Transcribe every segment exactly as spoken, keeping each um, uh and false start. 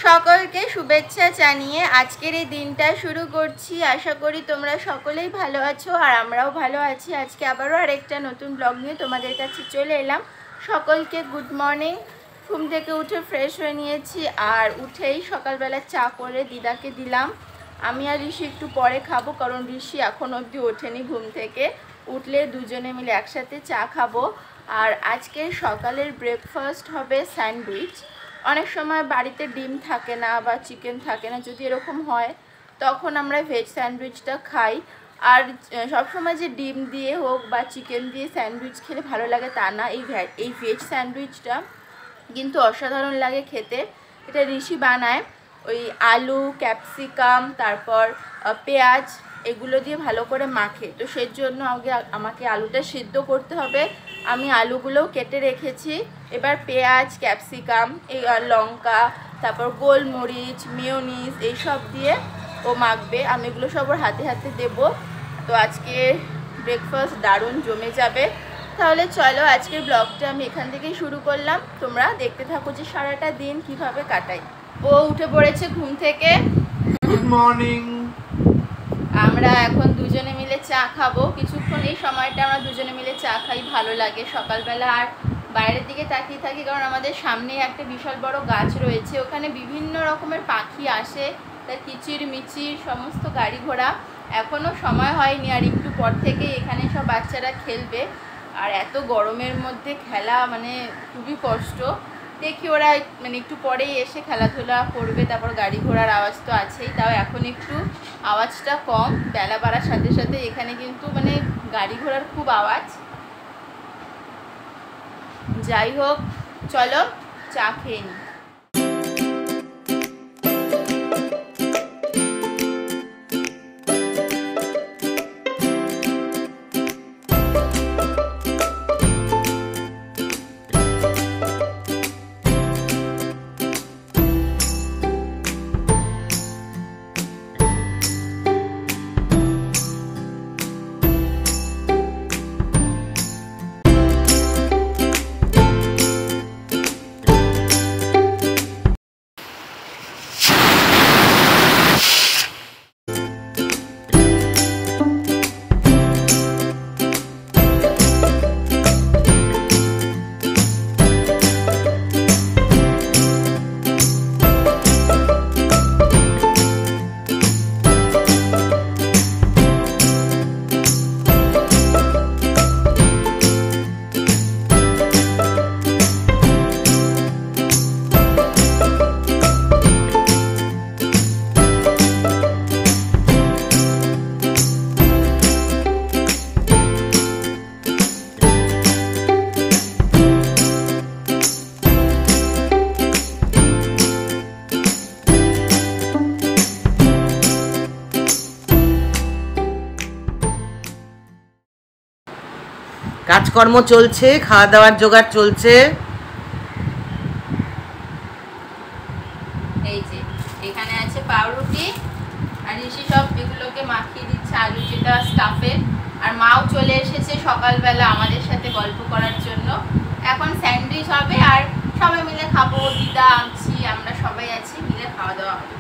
সকলকে শুভেচ্ছা জানিয়ে আজকের এই দিনটা শুরু করছি। আশা করি তোমরা সকলেই ভালো আছো আর আমরাও ভালো আছি। আজকে আবারও আরেকটা নতুন ব্লগ নিয়ে তোমাদের কাছে চলে এলাম। সকলকে গুড মর্নিং। ঘুম থেকে উঠে ফ্রেশ হয়ে নিয়েছি আর উঠেই সকালবেলা চা করে দিদাকে দিলাম। আমি আর ঋষি একটু পরে খাবো, কারণ ঋষি এখন অবধি ওঠেনি ঘুম থেকে। উঠলে দুজনে মিলে একসাথে চা খাবো। আর আজকের সকালের ব্রেকফাস্ট হবে স্যান্ডউইচ। অনেক সময় বাড়িতে ডিম থাকে না বা চিকেন থাকে না, যদি এরকম হয় তখন আমরা ভেজ স্যান্ডউইচটা খাই। আর সবসময় যে ডিম দিয়ে হোক বা চিকেন দিয়ে স্যান্ডউইচ খেলে ভালো লাগে তা না, এই এই ভেজ স্যান্ডউইচটা কিন্তু অসাধারণ লাগে খেতে। এটা ঋষি বানায় ওই আলু, ক্যাপসিকাম, তারপর পেঁয়াজ এগুলো দিয়ে ভালো করে মাখে। তো সেই জন্য আগে আমাকে আলুটা সিদ্ধ করতে হবে। আমি আলুগুলোও কেটে রেখেছি। এবার পেঁয়াজ, ক্যাপসিকাম, এই লঙ্কা, তারপর গোলমরিচ, মেয়োনিজ এইসব দিয়ে ও মাখবে। আমি এগুলো সব ওর হাতে হাতে দেবো। তো আজকে ব্রেকফাস্ট দারুণ জমে যাবে। তাহলে চলো আজকের ব্লগটা আমি এখান থেকেই শুরু করলাম। তোমরা দেখতে থাকো যে সারাটা দিন কিভাবে কাটাই। ও উঠে পড়েছে ঘুম থেকে। Good morning. আমরা এখন দুজনে মিলে চা খাবো। কিছুক্ষণ এই সময়টা আমরা দুজনে মিলে চা খাই, ভালো লাগে সকালবেলা। আর বাইরের দিকে তাকিয়ে থাকি, কারণ আমাদের সামনে একটা বিশাল বড় গাছ রয়েছে, ওখানে বিভিন্ন রকমের পাখি আসে, তার কিচির মিচির সমস্ত গাড়ি ঘোড়া। এখনও সময় হয়নি, আর একটু পর থেকে এখানে সব বাচ্চারা খেলবে। আর এত গরমের মধ্যে খেলা মানে খুবই কষ্ট। দেখি ওরা মানে একটু পরেই এসে খেলাধুলা করবে, তারপর গাড়ি ঘোড়ার আওয়াজ তো আছেই। তাও এখন একটু আওয়াজটা কম, বেলা বাড়ার সাথে সাথে এখানে কিন্তু মানে গাড়ি ঘোড়ার খুব আওয়াজ। যাই হোক, চলো চা খেয়ে নিই। কাজকর্ম চলছে, খাওয়া দাওয়ার জোগাড় চলছে। এই যে এখানে আছে পাউরুটি, আর ঋষি সব এগুলোকে মাখিয়ে দিচ্ছে আলু যেটা স্টাফের। আর মাও চলে এসেছে সকালবেলা আমাদের সাথে গল্প করার জন্য। এখন স্যান্ডউইচ হবে আর সবাই মিলে খাবো। দিদা, আছি, আমরা সবাই আছি, মিলে খাওয়া দাওয়া হবে।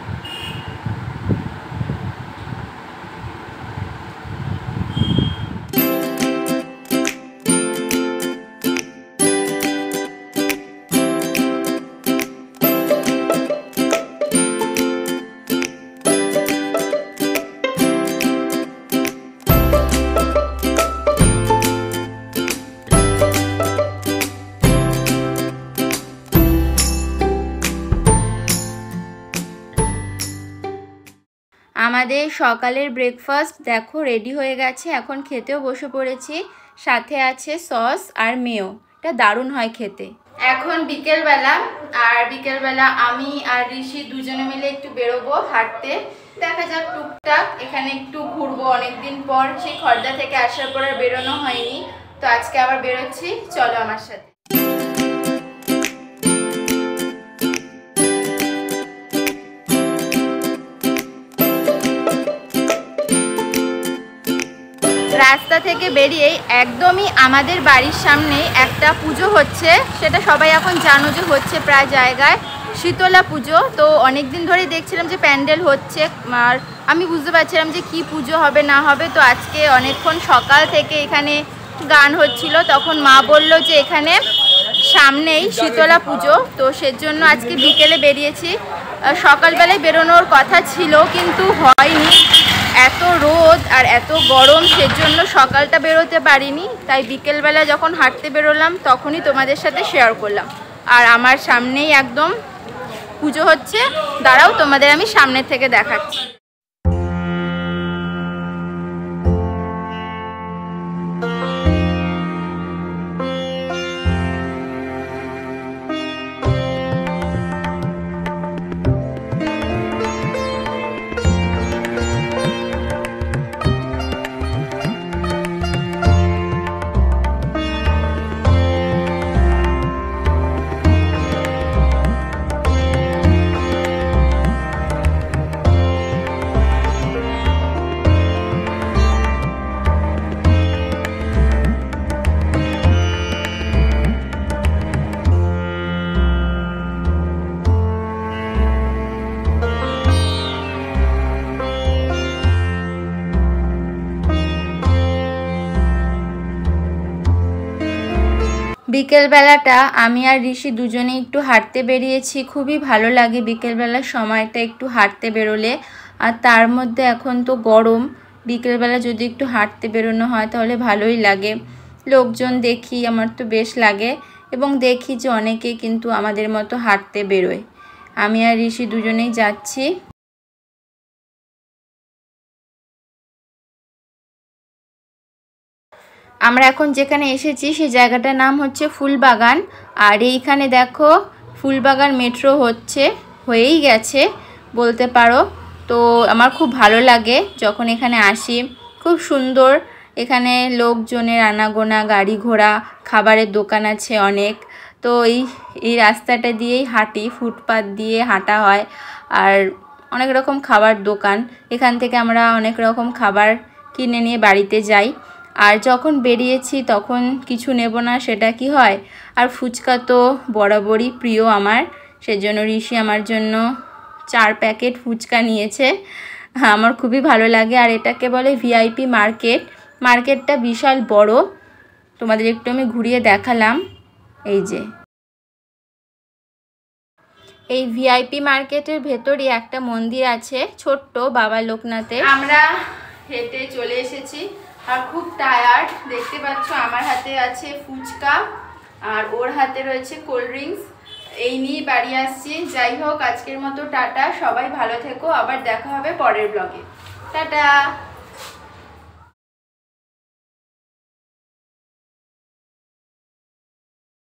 আমাদের সকালের ব্রেকফাস্ট দেখো রেডি হয়ে গেছে। এখন খেতেও বসে পড়েছি। সাথে আছে সস আর মেয়ো, এটা দারুণ হয় খেতে। এখন বিকেলবেলা, আর বিকেলবেলা আমি আর ঋষি দুজনে মিলে একটু বেরোবো হাঁটতে। দেখা যাক টুকটাক এখানে একটু ঘুরবো। অনেকদিন পর সেই খর্দা থেকে আসার পর আর বেরোনো হয়নি, তো আজকে আবার বেরোচ্ছি। চলো আমার সাথে। রাস্তা থেকে বেরিয়ে একদমই আমাদের বাড়ির সামনে একটা পুজো হচ্ছে, সেটা সবাই এখন জানো যে হচ্ছে প্রায় জায়গায়। শীতলা পুজো। তো অনেক দিন ধরেই দেখছিলাম যে প্যান্ডেল হচ্ছে, আর আমি বুঝতে পারছিলাম যে কি পুজো হবে না হবে। তো আজকে অনেকক্ষণ সকাল থেকে এখানে গান হচ্ছিল, তখন মা বলল যে এখানে সামনেই শীতলা পুজো, তো সেজন্য আজকে বিকেলে বেরিয়েছি। সকালবেলায় বেরোনোর কথা ছিল কিন্তু হয়নি, এত রোদ আর এত গরম, সেজন্য সকালটা বেরোতে পারিনি। তাই বিকেলবেলা যখন হাঁটতে বেরোলাম তখনই তোমাদের সাথে শেয়ার করলাম। আর আমার সামনেই একদম পুজো হচ্ছে, দাঁড়াও তোমাদের আমি সামনে থেকে দেখাচ্ছি। বিকেলবেলাটা আমি আর ঋষি দুজনে একটু হাঁটতে বেরিয়েছি। খুবই ভালো লাগে বিকেলবেলার সময়টা একটু হাঁটতে বেরোলে। আর তার মধ্যে এখন তো গরম, বিকেলবেলা যদি একটু হাঁটতে বেরোনো হয় তাহলে ভালোই লাগে। লোকজন দেখি, আমার তো বেশ লাগে, এবং দেখি যে অনেকে কিন্তু আমাদের মতো হাঁটতে বেরোয়। আমি আর ঋষি দুজনেই যাচ্ছি। আমরা এখন যেখানে এসেছি সেই জায়গাটার নাম হচ্ছে ফুলবাগান। আর এইখানে দেখো ফুলবাগান মেট্রো হচ্ছে, হয়েই গেছে বলতে পারো। তো আমার খুব ভালো লাগে যখন এখানে আসি, খুব সুন্দর। এখানে লোকজনের আনাগোনা, গাড়ি ঘোড়া, খাবারের দোকান আছে অনেক। তো এই এই রাস্তাটা দিয়েই হাঁটি, ফুটপাত দিয়ে হাঁটা হয়। আর অনেক রকম খাবার দোকান, এখান থেকে আমরা অনেক রকম খাবার কিনে নিয়ে বাড়িতে যাই। আর যখন বেরিয়েছি তখন কিছু নেব না সেটা কি হয়। আর ফুচকা তো বরাবরই প্রিয় আমার, সেজন্য ঋষি আমার জন্য চার প্যাকেট ফুচকা নিয়েছে। আমার খুবই ভালো লাগে। আর এটাকে বলে ভিআইপি মার্কেট। মার্কেটটা বিশাল বড়, তোমাদের একটু আমি ঘুরিয়ে দেখালাম। এই যে এই ভিআইপি মার্কেটের ভেতরই একটা মন্দির আছে ছোট্ট, বাবা লোকনাথের। আমরা হেঁটে চলে এসেছি আর খুব টায়ার্ড, দেখতে পাচ্ছ আমার হাতে আছে ফুচকা আর ওর হাতে রয়েছে কোল্ড ড্রিঙ্কস। এই নিয়ে বাড়ি আসছি। যাই হোক, আজকের মতো টাটা, সবাই ভালো থেকো, আবার দেখা হবে পরের ব্লগে। টাটা।